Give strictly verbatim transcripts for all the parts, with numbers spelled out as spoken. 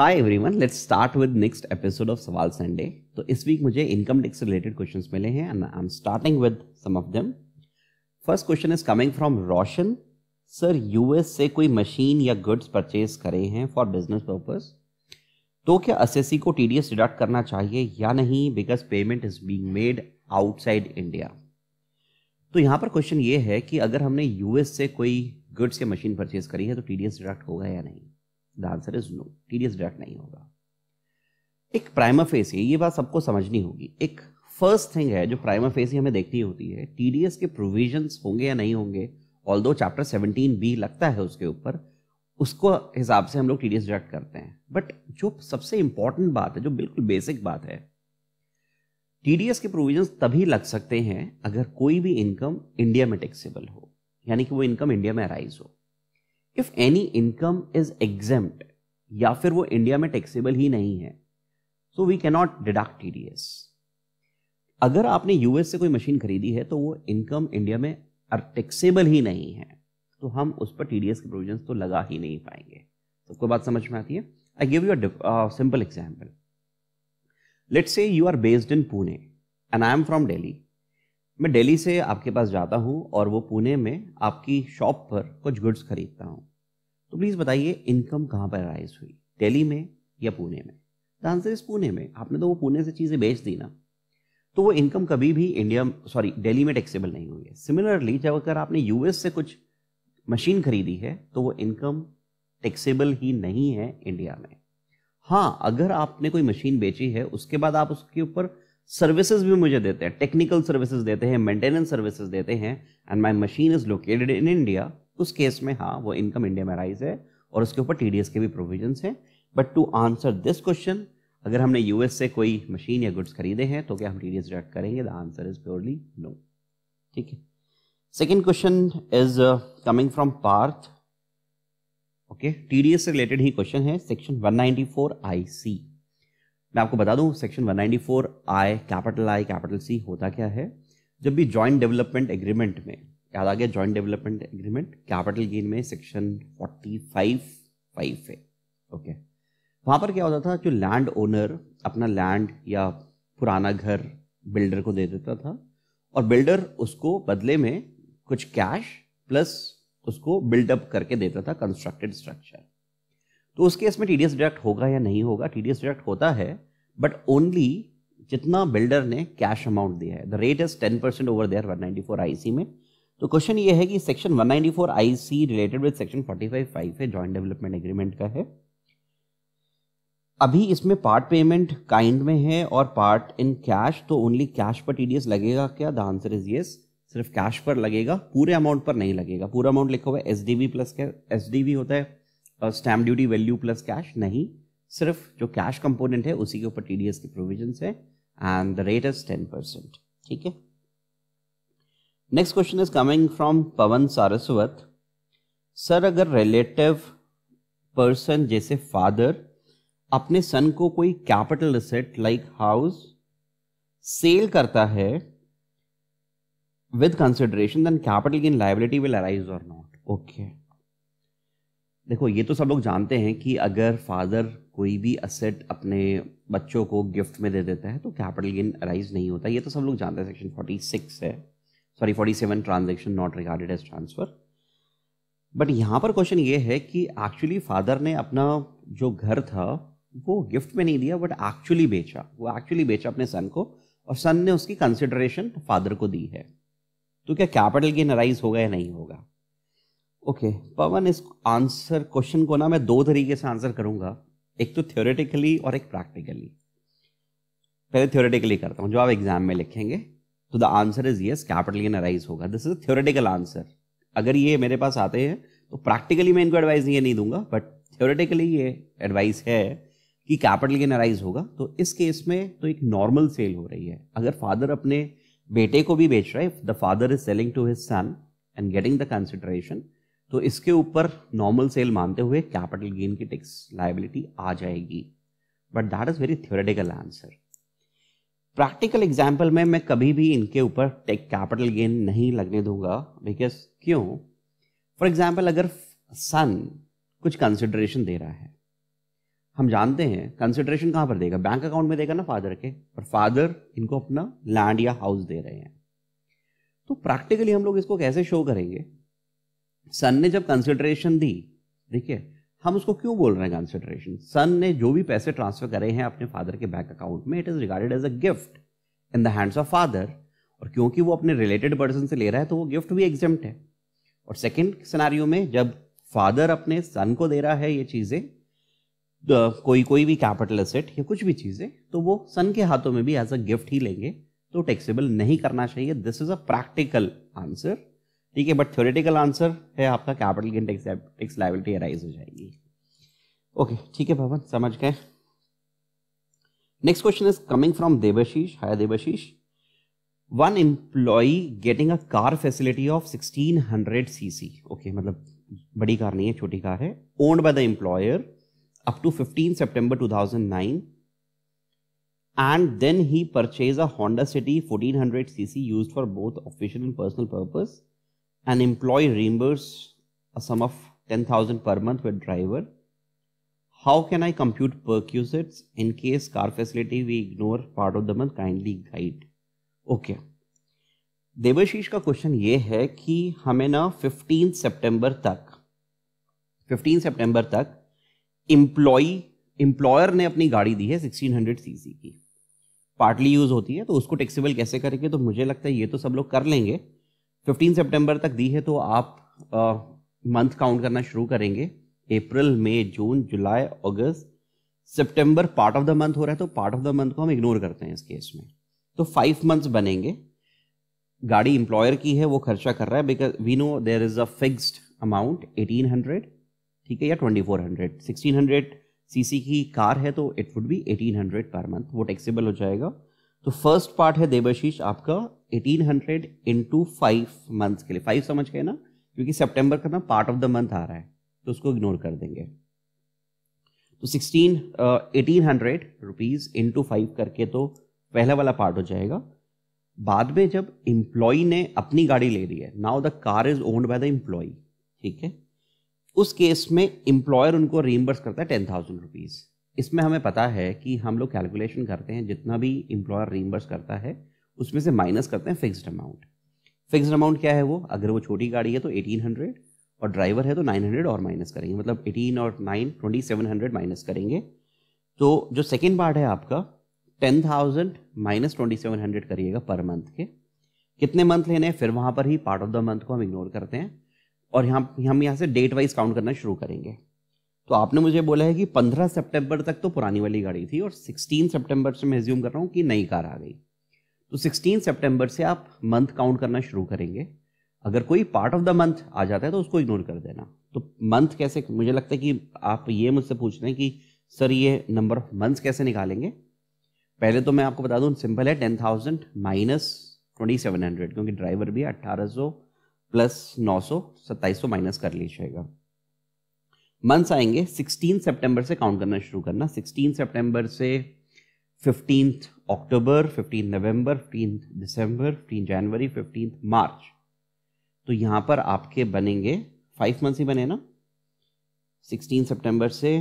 Hi everyone, let's start with next episode of सवाल Sunday. तो इस वीक मुझे इनकम टैक्स से रिलेटेड क्वेश्चंस मिले हैं and I am starting with some of them. First question is coming from Roshan. Sir, US से कोई machine या गुड्स परचेज करे हैं फॉर बिजनेस पर्पस, तो क्या एसएससी को टीडीएस डिडक्ट करना चाहिए या नहीं, because payment is being made outside India. तो यहाँ पर क्वेश्चन ये है कि अगर हमने यूएस से कोई गुड्स या मशीन परचेज करी है तो टीडीएस डिडक्ट होगा या नहीं। The answer is no, TDS deduct नहीं होगा। एक प्राइमा फेस है, ये बात सबको समझनी होगी। एक फर्स्ट थिंग है जो प्राइमा फेस हमें देखनी होती है, टीडीएस के प्रोविजंस होंगे या नहीं होंगे। ऑल्दो चैप्टर सेवनटीन बी लगता है उसके ऊपर, उसको हिसाब से हम लोग टीडीएस डिडक्ट करते हैं। बट जो सबसे इंपॉर्टेंट बात है, जो बिल्कुल बेसिक बात है, टीडीएस के प्रोविजंस तभी लग सकते हैं अगर कोई भी इनकम इंडिया में टैक्सेबल हो, यानी कि वो इनकम इंडिया में अराइज हो। If any income is exempt या फिर वो इंडिया में टैक्सेबल ही नहीं है, so we can not deduct TDS. अगर आपने यूएस से कोई मशीन खरीदी है तो वो इनकम इंडिया में टैक्सेबल ही नहीं है, तो हम उस पर टीडीएस के प्रोविजंस तो लगा ही नहीं पाएंगे। सबको बात समझ में आती है? I give you a simple example. Let's say you are based in Pune and I am from Delhi. मैं दिल्ली से आपके पास जाता हूं और वो पुणे में आपकी शॉप पर कुछ गुड्स खरीदता हूं, तो प्लीज बताइए इनकम कहां पर राइज हुई, दिल्ली में या पुणे में? द आंसर इज पुणे में। आपने तो वो पुणे से चीजें बेच दी ना, तो वो इनकम कभी भी इंडिया सॉरी दिल्ली में टैक्सेबल नहीं हुई है। सिमिलरली, जब अगर आपने यूएस से कुछ मशीन खरीदी है तो वो इनकम टैक्सेबल ही नहीं है इंडिया में। हाँ, अगर आपने कोई मशीन बेची है, उसके बाद आप उसके ऊपर सर्विसेज भी मुझे देते हैं, टेक्निकल सर्विसेज देते हैं, मेंटेनेंस सर्विसेज देते हैं, and my machine is located in India, उस केस में हाँ वो इनकम इंडिया में राइज है और उसके ऊपर टीडीएस के भी प्रोविजंस हैं। But to answer this question, अगर हमने यूएस से कोई मशीन या गुड्स खरीदे हैं तो क्या हम टीडीएस डिडक्ट करेंगे? The answer is purely no. ठीक है। Second question is coming from Parth. Okay, TDS से रिलेटेड ही क्वेश्चन है, section one ninety four I C. मैं आपको बता दूं, section one ninety four I, capital I capital C होता क्या है। जब भी जॉइंट डेवलपमेंट एग्रीमेंट में, याद आ गया joint development agreement, capital gain में सेक्शन फोर्टी फाइव फाइव है। ओके, वहां पर क्या होता था, जो लैंड ओनर अपना लैंड या पुराना घर बिल्डर को दे देता था और बिल्डर उसको बदले में कुछ कैश प्लस उसको बिल्डअप करके देता था कंस्ट्रक्टेड स्ट्रक्चर। तो उस केस में टीडीएस डिडक्ट होगा या नहीं होगा? टीडीएस डिडक्ट होता है, बट ओनली जितना बिल्डर ने कैश अमाउंट दिया है। The rate is ten percent over there one ninety four I C में। तो क्वेश्चन ये है कि section one ninety four I C related with section forty five five है, जॉइंट डेवलपमेंट एग्रीमेंट का है। अभी इसमें पार्ट पेमेंट काइंड में है और पार्ट इन कैश, तो ओनली कैश पर टीडीएस लगेगा क्या? द आंसर इज यस, सिर्फ कैश पर लगेगा, पूरे अमाउंट पर नहीं लगेगा। पूरा अमाउंट लिखा हुआ है एसडीवी प्लस क्या, एसडीवी होता है stamp duty value plus cash, नहीं, सिर्फ जो कैश कंपोनेंट है उसी के ऊपर टीडीएस की प्रोविजंस है and the rate is ten percent. ठीक है। Next question is coming from Pawan Saraswat. Sir, अगर रिलेटिव पर्सन जैसे फादर अपने सन को कोई capital asset like house sale करता है with consideration, then capital gain liability will arise और नॉट? ओके, देखो ये तो सब लोग जानते हैं कि अगर फादर कोई भी असेट अपने बच्चों को गिफ्ट में दे देता है तो कैपिटल गेन अराइज नहीं होता। ये तो सब लोग जानते हैं, सेक्शन फोर्टी सिक्स है, sorry forty seven, transaction not regarded as transfer. But यहां पर क्वेश्चन ये है कि एक्चुअली फादर ने अपना जो घर था वो गिफ्ट में नहीं दिया, बट एक्चुअली बेचा, वो एक्चुअली बेचा अपने सन को और सन ने उसकी कंसिडरेशन फादर को दी है। तो क्या कैपिटल गेन अराइज होगा या नहीं होगा? ओके okay, पवन, इस आंसर क्वेश्चन को ना मैं दो तरीके से आंसर करूंगा, एक तो थ्योरेटिकली और एक प्रैक्टिकली। पहले थ्योरेटिकली करता हूं, जो आप एग्जाम में लिखेंगे। तो the answer is yes, capital gain arise होगा। This is theoretical answer. अगर ये मेरे पास आते हैं तो प्रैक्टिकली मैं इनको एडवाइस ये नहीं दूंगा, बट थ्योरेटिकली ये एडवाइस है कि कैपिटल गेन अराइज होगा। तो इस केस में तो एक नॉर्मल सेल हो रही है। अगर फादर अपने बेटे को भी बेच रहा है, the father is selling to his son and getting the consideration, तो इसके ऊपर नॉर्मल सेल मानते हुए कैपिटल गेन की टैक्स लायबिलिटी आ जाएगी। But that is very theoretical answer. Practical example में मैं कभी भी इनके ऊपर टेक कैपिटल गेन नहीं लगने दूंगा, बिकॉज क्यों? फॉर एग्जाम्पल, अगर सन कुछ कंसिडरेशन दे रहा है हम जानते हैं कंसिडरेशन कहां पर देगा, बैंक अकाउंट में देगा ना फादर के, और फादर इनको अपना लैंड या हाउस दे रहे हैं। तो प्रैक्टिकली हम लोग इसको कैसे शो करेंगे, सन ने जब कंसिडरेशन दी, देखिए हम उसको क्यों बोल रहे हैं कंसिडरेशन, सन ने जो भी पैसे ट्रांसफर करे हैं अपने फादर के बैंक अकाउंट में, it is regarded as a gift in the hands of father, और क्योंकि वो अपने रिलेटेड पर्सन से ले रहा है तो वो गिफ्ट भी एग्जेम्प्ट है। और सेकेंड सिनेरियो में जब फादर अपने सन को दे रहा है ये चीजें, कोई कोई भी कैपिटल एसेट या कुछ भी चीजें, तो वो सन के हाथों में भी एज अ गिफ्ट ही लेंगे, तो टैक्सेबल नहीं करना चाहिए। This is a practical answer, ठीक है, बट थ्योरेटिकल आंसर है आपका capital gain tax tax liability arise हो जाएगी। ओके, ठीक है भवन, समझ गए। Next question is coming from Devashish. Hi Devashish, one employee getting a car facility of sixteen hundred CC, okay, मतलब बड़ी कार नहीं है, छोटी कार है, owned by the employer up to fifteenth September two thousand nine, and then he purchased a Honda City fourteen hundred c c used for both official and personal purpose. An employee reimbursed a sum of ten thousand per month with driver. How can I compute perquisites in case car facility we ignore part of the month? Kindly guide. Okay. Devashish का question ये है कि हमें ना fifteen सितंबर तक fifteen सितंबर तक employee employer ने अपनी गाड़ी दी है सिक्सटीन हंड्रेड सीसी की, पार्टली यूज होती है, तो उसको टैक्सेबल कैसे करेंगे, तो मुझे लगता है ये तो सब लोग कर लेंगे। फिफ्टीन सितंबर तक दी है तो आप मंथ काउंट करना शुरू करेंगे, अप्रैल मई जून जुलाई अगस्त सितंबर पार्ट ऑफ द मंथ हो रहा है, तो पार्ट ऑफ द मंथ को हम इग्नोर करते हैं इस केस में, तो फाइव मंथ्स बनेंगे। गाड़ी एम्प्लॉयर की है, वो खर्चा कर रहा है, because we know there is a fixed amount eighteen hundred, ठीक है, या twenty four hundred, sixteen hundred CC की कार है तो it would be eighteen hundred per month, वो टैक्सेबल हो जाएगा। तो फर्स्ट पार्ट है देवाशीष आपका eighteen hundred into five months के लिए, फाइव समझ गए ना, क्योंकि सितंबर का ना पार्ट ऑफ द मंथ आ रहा है तो उसको इग्नोर कर देंगे। तो sixteen eighteen hundred rupees into five करके तो पहला वाला पार्ट हो जाएगा। बाद में जब एम्प्लॉय ने अपनी गाड़ी ले ली है, now the car is owned by the employ, ठीक है, उस केस में एम्प्लॉयर उनको रीइंबर्स करता है टेन थाउजेंड रुपीज। इसमें हमें पता है कि हम लोग कैलकुलेशन करते हैं, जितना भी एम्प्लॉयर रीइंबर्स करता है उसमें से माइनस करते हैं फिक्स्ड अमाउंट। फिक्स्ड अमाउंट क्या है वो, अगर वो छोटी गाड़ी है तो एटीन हंड्रेड और ड्राइवर है तो नाइन हंड्रेड और माइनस करेंगे, मतलब एटीन और nine twenty seven hundred minus करेंगे। तो जो सेकेंड पार्ट है आपका ten thousand minus twenty seven hundred करिएगा पर मंथ के, कितने मंथ लेने हैं, फिर वहां पर ही पार्ट ऑफ द मंथ को हम इग्नोर करते हैं और यहाँ हम यहाँ से डेट वाइज काउंट करना शुरू करेंगे। तो आपने मुझे बोला है कि पंद्रह सितंबर तक तो पुरानी वाली गाड़ी थी और सोलह सितंबर से मैं एज्यूम कर रहा हूँ कि नई कार आ गई, तो सोलह सितंबर से आप मंथ काउंट करना शुरू करेंगे। अगर कोई पार्ट ऑफ द मंथ आ जाता है तो उसको इग्नोर कर देना। तो मंथ कैसे, मुझे लगता है कि आप ये मुझसे पूछ रहे हैं कि सर ये नंबर ऑफ मंथ्स कैसे निकालेंगे। पहले तो मैं आपको बता दूं, सिंपल है, ten thousand minus twenty seven hundred, क्योंकि ड्राइवर भी अट्ठारह सौ प्लस नौ सौ सत्ताईस सौ माइनस कर लीजिएगा। मंथ्स आएंगे सिक्सटीन सितंबर से काउंट करना शुरू करना, सिक्सटीन सितंबर से फिफ्टींथ अक्टूबर, फिफ्टीन नवंबर, फिफ्टीन दिसंबर, फिफ्टीन जनवरी, फिफ्टीन मार्च। तो यहां पर आपके बनेंगे फाइव मंथ्स ही बने ना, सिक्सटीन सितंबर से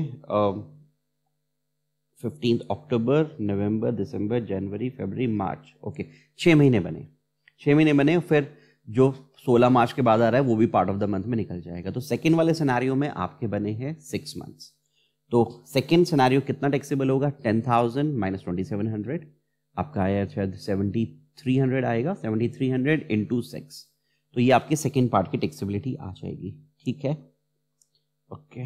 फिफ्टीन अक्टूबर, नवंबर, दिसंबर, जनवरी, फरवरी, मार्च, ओके, छह महीने बने, छह महीने बने। फिर जो सोलह मार्च के बाद आ रहा है वो भी पार्ट ऑफ द मंथ में निकल जाएगा। तो सेकेंड वाले सिनेरियो में आपके बने हैं सिक्स मंथ्स। तो सेकेंड सिनेरियो कितना टैक्सेबल होगा, ten thousand minus twenty seven hundred, आपका आया शायद सेवेंटी थ्री हंड्रेड आएगा, seventy three hundred into six, तो ये आपके सेकेंड पार्ट की टैक्सेबिलिटी आ जाएगी, ठीक है, okay.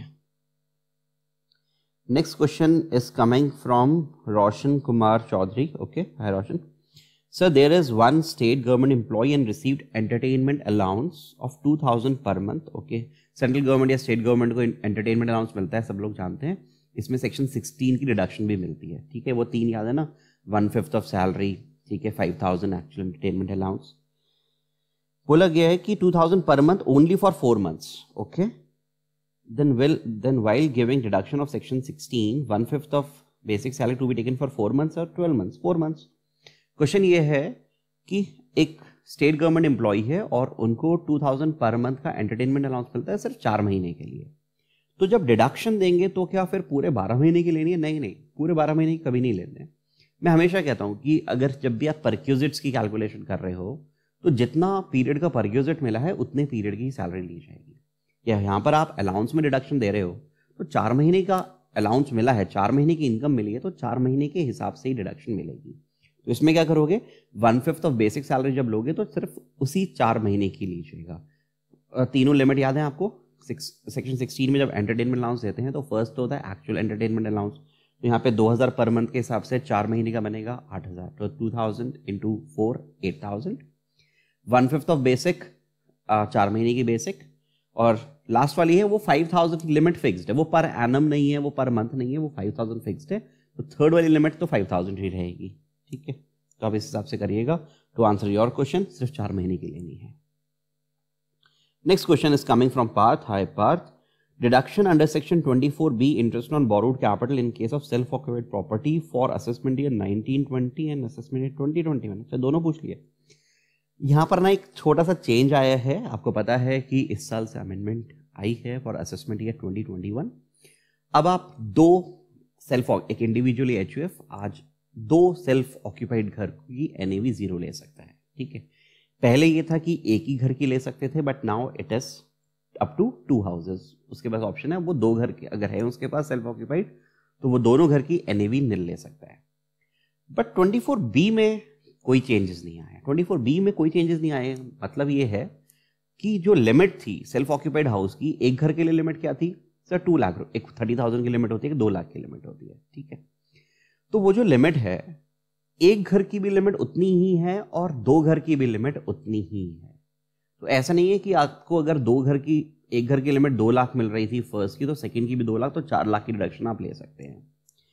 Next question is coming from Roshan Kumar Chaudhary, okay, hi Roshan. Sir, there is one state government employee and received entertainment allowance of two thousand per month. Okay, central government या state government को entertainment allowance मिलता है, सब लोग जानते हैं। इसमें section sixteen की डिडक्शन भी मिलती है, ठीक है, वो तीन याद है ना, वन फिफ्थ ऑफ सैलरी, ठीक है, five thousand actual entertainment allowance. बोला गया है कि two thousand per month only for four months, okay, then will then while giving deduction of section sixteen one fifth of basic salary to be taken for four months और twelve months, four months. Question ये है कि एक state government employ है और उनको two thousand per month का entertainment allowance मिलता है सिर्फ चार महीने के लिए। तो जब डिडक्शन देंगे तो क्या फिर पूरे बारह महीने की लेनी है? नहीं नहीं, पूरे बारह महीने की कभी नहीं लेते हैं। मैं हमेशा कहता हूं कि अगर जब भी आप परक्यूजिट्स की कैलकुलेशन कर रहे हो तो जितना पीरियड का परक्यूजिट मिला है उतने पीरियड की सैलरी ली जाएगी। या यहां पर आप अलाउंस में डिडक्शन दे रहे हो तो चार महीने का अलाउंस मिला है, चार महीने की इनकम मिली है, तो चार महीने के हिसाब से ही डिडक्शन मिलेगी। तो इसमें क्या करोगे, one fifth of basic salary जब लोगे तो सिर्फ उसी चार महीने की लीजिएगा। तीनों लिमिट याद है आपको? सेक्शन सिक्सटीन में जब एंटरटेनमेंट अलाउंस देते हैं तो फर्स्ट तो होता है एक्चुअल एंटरटेनमेंट अलाउंस। तो यहाँ पे दो हज़ार पर मंथ के हिसाब से चार महीने का बनेगा आठ हज़ार, तो two thousand into four eight thousand. One fifth of basic, चार महीने की बेसिक। और लास्ट वाली है वो फाइव थाउजेंड लिमिट फिक्स्ड है, वो पर एनम नहीं है, वो पर मंथ नहीं है, वो फाइव थाउजेंड फिक्स्ड है। तो थर्ड वाली लिमिट तो फाइव थाउजेंड ही रहेगी। ठीक है, तो आप इस हिसाब से करिएगा। टू आंसर योर क्वेश्चन सिर्फ चार महीने की लेनी है। Next question is coming from Parth. Hi Parth, deduction under section twenty four B interest on borrowed capital in case of self occupied property for assessment year nineteen twenty and assessment year twenty twenty one. अच्छा, दोनों पूछ लिए। यहाँ पर ना एक छोटा सा चेंज आया है। आपको पता है कि इस साल से अमेंडमेंट आई है for assessment year twenty twenty one. अब आप दो सेल्फ, एक इंडिविजुअली एचयूएफ आज दो सेल्फ ऑक्यूपाइड घर की एनएवी जीरो ले सकता है। ठीक है, पहले ये था कि एक ही घर की ले सकते थे, but now it is up to two houses. उसके पास ऑप्शन है, वो दो घर के अगर है उसके पास सेल्फ ऑक्यूपाइड तो वो दोनों घर की एनएवी निल ले सकता है। बट ट्वेंटी फोर बी में कोई चेंजेस नहीं आए। ट्वेंटी फोर बी में कोई चेंजेस नहीं आए, मतलब ये है कि जो लिमिट थी सेल्फ ऑक्यूपाइड हाउस की, एक घर के लिए लिमिट क्या थी सर? टू लाख। एक थर्टी थाउजेंड की लिमिट होती है, दो लाख की लिमिट होती है। ठीक है, तो वो जो लिमिट है, एक घर की भी लिमिट उतनी ही है और दो घर की भी लिमिट उतनी ही है। तो ऐसा नहीं है कि आपको अगर दो घर की, एक घर की लिमिट दो लाख मिल रही थी फर्स्ट की, तो सेकंड की भी दो लाख, तो चार लाख की डिडक्शन आप ले सकते हैं।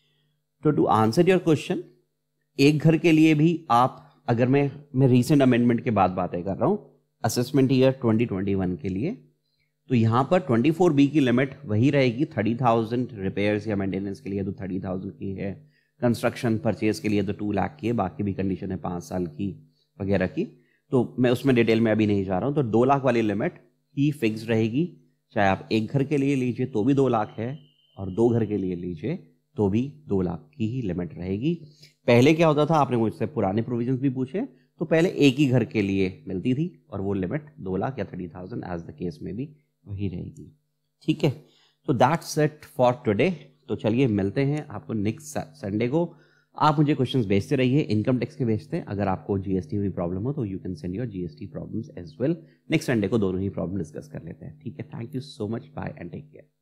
तो टू आंसर योर क्वेश्चन, एक घर के लिए भी आप, अगर मैं मैं रीसेंट अमेंडमेंट के बाद बातें कर रहा हूं assessment year twenty twenty one के लिए, तो यहां पर ट्वेंटी फोर बी की लिमिट वही रहेगी। थर्टी थाउजेंड रिपेयर्स या मेंटेनेंस के लिए तो थर्टी थाउजेंड की है, कंस्ट्रक्शन परचेज के लिए तो टू लाख की है, बाकी भी कंडीशन है पाँच साल की वगैरह की, तो मैं उसमें डिटेल में अभी नहीं जा रहा हूं। तो दो लाख वाली लिमिट ही फिक्स रहेगी, चाहे आप एक घर के लिए लीजिए तो भी दो लाख है और दो घर के लिए लीजिए तो भी दो लाख की ही लिमिट रहेगी। पहले क्या होता था, आपने मुझसे पुराने प्रोविजंस भी पूछे, तो पहले एक ही घर के लिए मिलती थी और वो लिमिट दो लाख या thirty thousand as the case में भी वही रहेगी। ठीक है, तो दैट्स इट फॉर टुडे। तो चलिए मिलते हैं आपको नेक्स्ट संडे को। आप मुझे क्वेश्चंस भेजते रहिए, इनकम टैक्स के भेजते हैं। अगर आपको जीएसटी में भी प्रॉब्लम हो तो you can send your GST problems as well. Next Sunday को दोनों ही प्रॉब्लम डिस्कस कर लेते हैं। ठीक है, thank you so much, bye and take care.